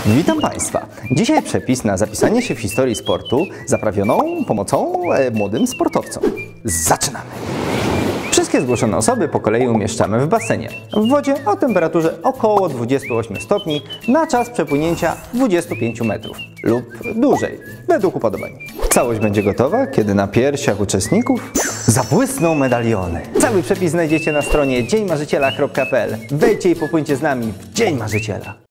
Witam Państwa. Dzisiaj przepis na zapisanie się w historii sportu zaprawioną pomocą młodym sportowcom. Zaczynamy! Wszystkie zgłoszone osoby po kolei umieszczamy w basenie, w wodzie o temperaturze około 28 stopni na czas przepłynięcia 25 metrów lub dłużej, według upodobań. Całość będzie gotowa, kiedy na piersiach uczestników zabłysną medaliony. Cały przepis znajdziecie na stronie dzieńmarzyciela.pl. Wejdźcie i popłyńcie z nami w Dzień Marzyciela.